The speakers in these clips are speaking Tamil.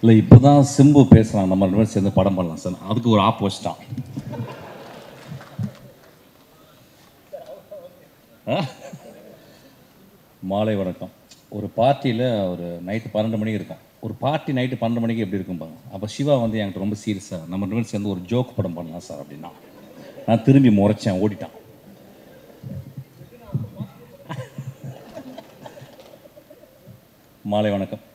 இல்லை இப்போ தான் சிம்பு பேசுகிறான், நம்ம 2 பேரும் சேர்ந்து படம் பண்ணலாம் சார். அதுக்கு ஒரு ஆப் வச்சிட்டான். மாலை வணக்கம். ஒரு பார்ட்டியில் ஒரு நைட்டு 12 மணிக்கு இருக்கும். ஒரு பார்ட்டி நைட்டு 12 மணிக்கு எப்படி இருக்கும் பாருங்க. அப்போ சிவா வந்து என்கிட்ட ரொம்ப சீரியஸாக, நம்ம 2 பேரும் சேர்ந்து ஒரு ஜோக் படம் பண்ணலாம் சார் அப்படின்னா. நான் திரும்பி முறைச்சேன், ஓடிட்டான். மாலை வணக்கம்.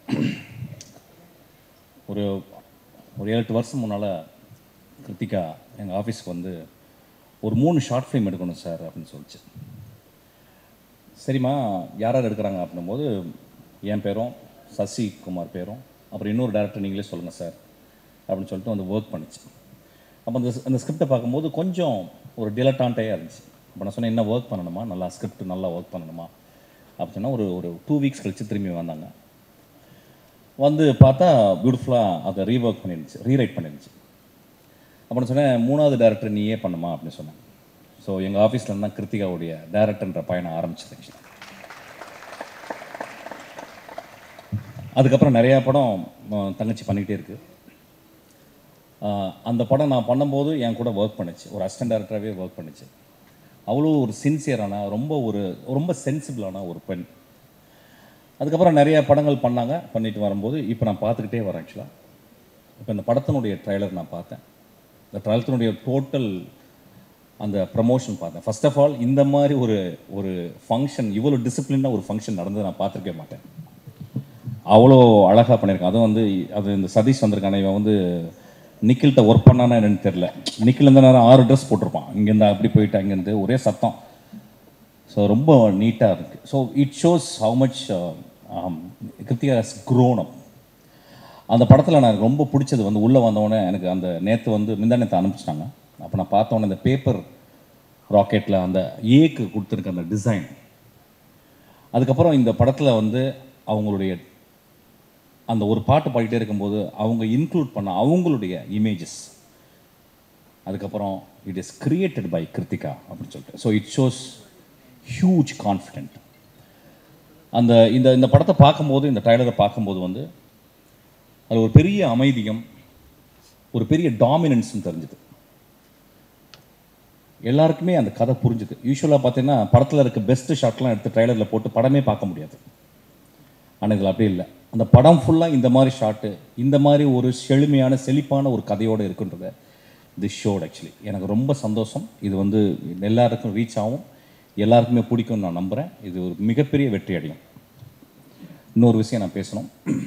ஒரு 7-8 வருஷம் முன்னால் கிருத்திகா எங்கள் ஆஃபீஸ்க்கு வந்து ஒரு 3 ஷார்ட் ஃபிலிம் எடுக்கணும் சார் அப்படின்னு சொல்லிச்சு. சரிம்மா, யார் யார் எடுக்கிறாங்க அப்படின்னும்போது என் பேரும் சசிகுமார் பேரும் அப்புறம் இன்னொரு டேரக்டர் நீங்களே சொல்லுங்கள் சார் அப்படின்னு சொல்லிட்டு வந்து ஒர்க் பண்ணிச்சு. அப்போ அந்த ஸ்கிரிப்டை பார்க்கும்போது கொஞ்சம் ஒரு டிலட்டான்ட்டாக இருந்துச்சு. அப்போ நான் சொன்னேன், என்ன ஒர்க் பண்ணணுமா, நல்லா ஸ்கிரிப்ட் நல்லா ஒர்க் பண்ணணுமா அப்படின்னு சொன்னால் ஒரு 2 வீக்ஸ் கழித்து திரும்பி வந்தாங்க. வந்து பார்த்தா பியூட்டிஃபுல்லாக அதை ரீஒர்க் பண்ணிருந்துச்சு, ரீரைட் பண்ணிருந்துச்சு. அப்படின்னு சொன்னேன், 3வது டேரக்டர் நீயே பண்ணுமா அப்படின்னு சொன்னேன். ஸோ எங்கள் ஆஃபீஸில் இருந்தால் கிருத்திகாவுடைய டேரக்டர்ன்ற பயணம் ஆரம்பிச்சிருந்துச்சு. அதுக்கப்புறம் நிறையா படம் தங்கச்சி பண்ணிக்கிட்டே இருக்குது. அந்த படம் நான் பண்ணும்போது என் கூட ஒர்க் பண்ணிச்சு, ஒரு அசிஸ்டன்ட் டேரக்டராகவே ஒர்க் பண்ணிச்சு. அவ்வளோ ஒரு சின்சியரான, ரொம்ப சென்சிபிளான ஒரு பெண். அதுக்கப்புறம் நிறைய படங்கள் பண்ணிட்டு வரும்போது இப்போ நான் பார்த்துக்கிட்டே வரேன். ஆக்சுவலாக இப்போ இந்த படத்தினுடைய ட்ரைலர் நான் பார்த்தேன். இந்த ட்ரைலத்தினுடைய டோட்டல் அந்த ப்ரமோஷன் பார்த்தேன். ஃபர்ஸ்ட் ஆஃப் ஆல் இந்த மாதிரி ஒரு ஃபங்க்ஷன், இவ்வளோ டிசிப்ளினாக ஒரு ஃபங்க்ஷன் நடந்தது நான் பார்த்துருக்கே மாட்டேன். அவ்வளோ அழகாக பண்ணியிருக்கேன். அதுவும் வந்து அது இந்த சதீஷ் வந்திருக்கான, இவன் வந்து நிக்கில்கிட்ட ஒர்க் பண்ணானா என்னன்னு தெரில. நிக்கில் இந்த நேரம் 6 ட்ரெஸ் போட்டிருப்பான், இங்கேருந்து அப்படி போயிட்டு அங்கேருந்து ஒரே சத்தம். ஸோ ரொம்ப நீட்டாக இருக்குது. So it shows how much Krithika has grown up. அந்த படத்தில் எனக்கு ரொம்ப பிடிச்சது வந்து உள்ளே வந்தவொடனே எனக்கு அந்த நேற்று வந்து நேற்று அனுப்பிச்சிட்டாங்க. அப்போ நான் பார்த்தோன்னே இந்த பேப்பர் ராக்கெட்டில் அந்த ஏக்கு கொடுத்துருக்க அந்த டிசைன், அதுக்கப்புறம் இந்த படத்தில் வந்து அவங்களுடைய அந்த ஒரு பாட்டு பாடிட்டே இருக்கும்போது அவங்க இன்க்ளூட் பண்ண அவங்களுடைய இமேஜஸ், அதுக்கப்புறம் it is created by Krithika அப்படின்னு சொல்லிட்டு. So it shows huge confident. அந்த இந்த படத்தை பார்க்கும்போது, இந்த ட்ரைலரை பார்க்கும்போது வந்து அது ஒரு பெரிய அமைதியும் ஒரு பெரிய டாமினன்ஸும் தெரிஞ்சுது. எல்லாருக்குமே அந்த கதை புரிஞ்சுது. யூஸ்வலாக பார்த்தீங்கன்னா படத்தில் இருக்க பெஸ்ட் ஷாட்லாம் எடுத்து ட்ரைலரில் போட்டு படமே பார்க்க முடியாது. ஆனால் இதில் அப்படி இல்லை. அந்த படம் ஃபுல்லாக இந்த மாதிரி ஷாட்டு, இந்த மாதிரி ஒரு செழுமையான செழிப்பான ஒரு கதையோடு இருக்குன்றத திஸ் ஷோட் ஆக்சுவலி எனக்கு ரொம்ப சந்தோஷம். இது வந்து எல்லாருக்கும் ரீச் ஆகும், எல்லாருக்குமே பிடிக்கும்னு நான் நம்புகிறேன். இது ஒரு மிகப்பெரிய வெற்றி அடையும். இன்னொரு விஷயம் நான் பேசணும்.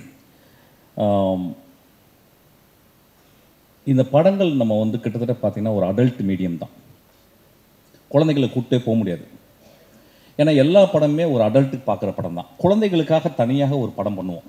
இந்த படங்கள் நம்ம வந்து கிட்டத்தட்ட பார்த்திங்கன்னா ஒரு அடல்ட் மீடியம் தான். குழந்தைகளை கூப்பிட்டே போக முடியாது. ஏன்னா எல்லா படமே ஒரு அடல்ட்டுக்கு பார்க்குற படம் தான். குழந்தைகளுக்காக தனியாக ஒரு படம் பண்ணுவோம்.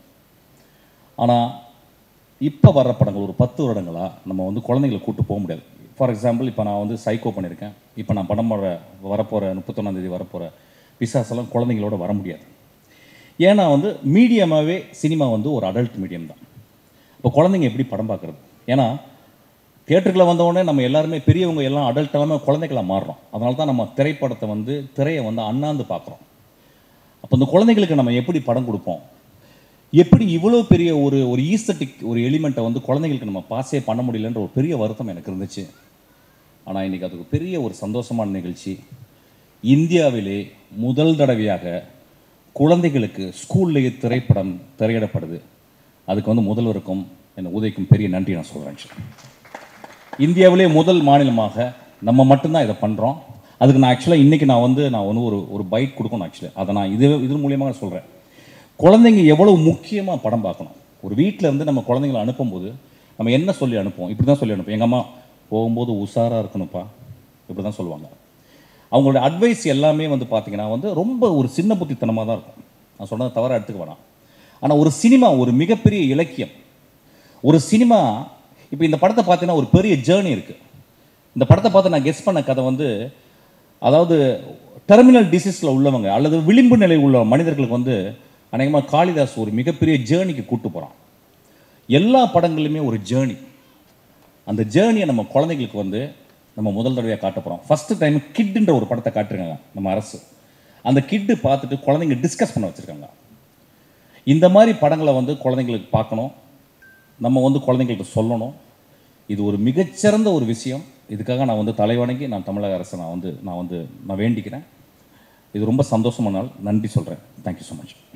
ஆனால் இப்போ வர்ற படங்கள் ஒரு 10 வருடங்களாக நம்ம வந்து குழந்தைகளை கூப்பிட்டு போக முடியாது. ஃபார் எக்ஸாம்பிள், இப்போ நான் வந்து சைக்கோ பண்ணியிருக்கேன். இப்போ நான் படம் வரப்போகிற 31ஆம் தேதி வரப்போகிற பிசாசெல்லாம் குழந்தைங்களோட வர முடியாது. ஏன்னா வந்து மீடியமாகவே சினிமா வந்து ஒரு அடல்ட் மீடியம் தான். இப்போ குழந்தைங்க எப்படி படம் பார்க்குறது? ஏன்னா தியேட்டருக்குள்ளே வந்தவுடனே நம்ம எல்லாருமே பெரியவங்க எல்லாம் அடல்ட் எல்லாமே குழந்தைகளாக மாறுறோம். அதனால தான் நம்ம திரைப்படத்தை வந்து திரையை வந்து அண்ணாந்து பார்க்குறோம். அப்போ இந்த குழந்தைகளுக்கு நம்ம எப்படி படம் கொடுப்போம்? எப்படி இவ்வளோ பெரிய ஒரு ஈஸ்தட்டிக் ஒரு எலிமெண்ட்டை வந்து குழந்தைங்களுக்கு நம்ம பாஸே பண்ண முடியலன்ற ஒரு பெரிய வருத்தம் எனக்கு இருந்துச்சு. ஆனால் இன்றைக்கி அதுக்கு பெரிய ஒரு சந்தோஷமான நிகழ்ச்சி. இந்தியாவிலே முதல் தடவையாக குழந்தைகளுக்கு ஸ்கூல்லேயே திரைப்படம் திரையிடப்படுது. அதுக்கு வந்து முதல்வருக்கும் என்னை உதவிக்கும் பெரிய நன்றி நான் சொல்கிறேன். இந்தியாவிலே முதல் மாநிலமாக நம்ம மட்டும்தான் இதை பண்ணுறோம். அதுக்கு நான் ஆக்சுவலாக இன்றைக்கி நான் வந்து ஒரு பைட் கொடுக்கணும். ஆக்சுவலி அதை நான் இது மூலியமாக சொல்கிறேன். குழந்தைங்க எவ்வளோ முக்கியமாக படம் பார்க்கணும். ஒரு வீட்டில் இருந்து நம்ம குழந்தைங்களை அனுப்பும்போது நம்ம என்ன சொல்லி அனுப்புவோம்? இப்படி தான் சொல்லி அனுப்புவோம். எங்கள் அம்மா போகும்போது உஷாராக இருக்கணும்ப்பா, இப்படி தான் சொல்லுவாங்க. அவங்களோட அட்வைஸ் எல்லாமே வந்து பார்த்திங்கன்னா வந்து ரொம்ப ஒரு சின்ன புத்தித்தனமாக தான் இருக்கும். நான் சொன்னதை தவறாக எடுத்துக்க வேணாம். ஆனால் ஒரு சினிமா ஒரு மிகப்பெரிய இலக்கியம். ஒரு சினிமா இப்போ இந்த படத்தை பார்த்தீங்கன்னா ஒரு பெரிய ஜேர்னி இருக்குது. இந்த படத்தை பார்த்து நான் கெஸ் பண்ண கதை வந்து, அதாவது டெர்மினல் டிசீஸில் உள்ளவங்க அல்லது விளிம்பு நிலை உள்ள மனிதர்களுக்கு வந்து அநேகமாக காளிதாஸ் ஒரு மிகப்பெரிய ஜேர்னிக்கு கூப்பிட்டு போகிறான். எல்லா படங்களுமே ஒரு ஜேர்னி. அந்த ஜேர்னியை நம்ம குழந்தைங்களுக்கு வந்து நம்ம முதல் தடவையாக காட்ட போகிறோம். ஃபஸ்ட்டு டைம் கிட்டுன்ற ஒரு படத்தை காட்டுருக்காங்க நம்ம அரசு. அந்த கிட்டு பார்த்துட்டு குழந்தைங்க டிஸ்கஸ் பண்ண வச்சுருக்காங்க. இந்த மாதிரி படங்களை வந்து குழந்தைங்களுக்கு பார்க்கணும். நம்ம வந்து குழந்தைங்கள்ட்ட சொல்லணும். இது ஒரு மிகச்சிறந்த ஒரு விஷயம். இதுக்காக நான் வந்து தலைவணங்கி நான் தமிழக அரசை நான் வேண்டிக்கிறேன். இது ரொம்ப சந்தோஷமான நாள். நன்றி சொல்கிறேன். Thank you so much.